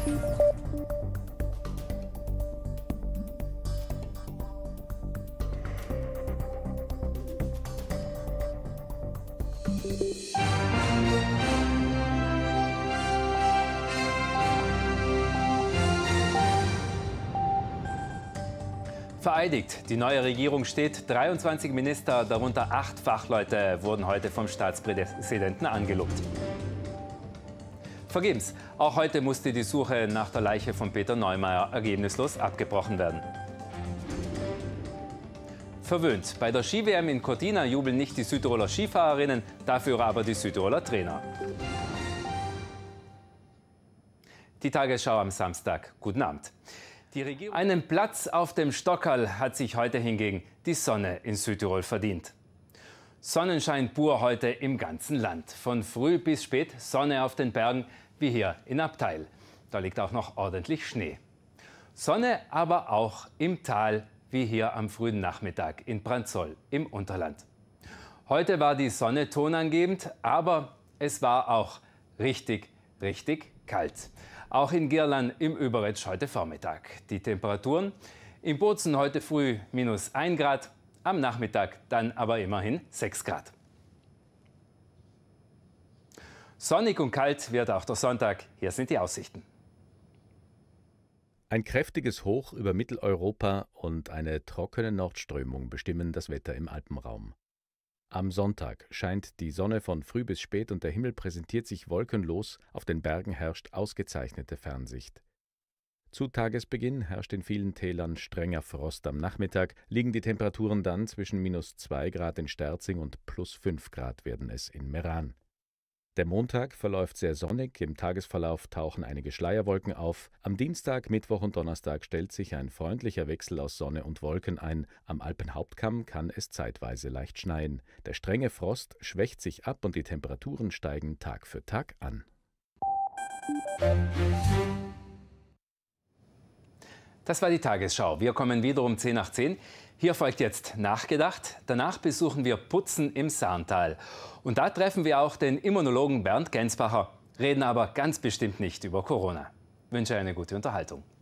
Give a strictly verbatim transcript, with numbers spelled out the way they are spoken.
Vereidigt. Die neue Regierung steht. dreiundzwanzig Minister, darunter acht Fachleute, wurden heute vom Staatspräsidenten angelobt. Vergebens. Auch heute musste die Suche nach der Leiche von Peter Neumeier ergebnislos abgebrochen werden. Verwöhnt. Bei der Ski-W M in Cortina jubeln nicht die Südtiroler Skifahrerinnen, dafür aber die Südtiroler Trainer. Die Tagesschau am Samstag. Guten Abend. Einen Platz auf dem Stockerl hat sich heute hingegen die Sonne in Südtirol verdient. Sonnenschein pur heute im ganzen Land. Von früh bis spät Sonne auf den Bergen, wie hier in Abteil. Da liegt auch noch ordentlich Schnee. Sonne aber auch im Tal, wie hier am frühen Nachmittag in Brandzoll im Unterland. Heute war die Sonne tonangebend, aber es war auch richtig, richtig kalt. Auch in Girlan im Überetsch heute Vormittag. Die Temperaturen in Bozen heute früh minus ein Grad, am Nachmittag dann aber immerhin sechs Grad. Sonnig und kalt wird auch der Sonntag. Hier sind die Aussichten. Ein kräftiges Hoch über Mitteleuropa und eine trockene Nordströmung bestimmen das Wetter im Alpenraum. Am Sonntag scheint die Sonne von früh bis spät und der Himmel präsentiert sich wolkenlos, auf den Bergen herrscht ausgezeichnete Fernsicht. Zu Tagesbeginn herrscht in vielen Tälern strenger Frost. Am Nachmittag liegen die Temperaturen dann zwischen minus zwei Grad in Sterzing und plus fünf Grad werden es in Meran. Der Montag verläuft sehr sonnig, im Tagesverlauf tauchen einige Schleierwolken auf. Am Dienstag, Mittwoch und Donnerstag stellt sich ein freundlicher Wechsel aus Sonne und Wolken ein. Am Alpenhauptkamm kann es zeitweise leicht schneien. Der strenge Frost schwächt sich ab und die Temperaturen steigen Tag für Tag an. Das war die Tagesschau. Wir kommen wieder um zehn nach zehn. Hier folgt jetzt Nachgedacht. Danach besuchen wir Putzen im Sarntal. Und da treffen wir auch den Immunologen Bernd Gensbacher, reden aber ganz bestimmt nicht über Corona. Ich wünsche eine gute Unterhaltung.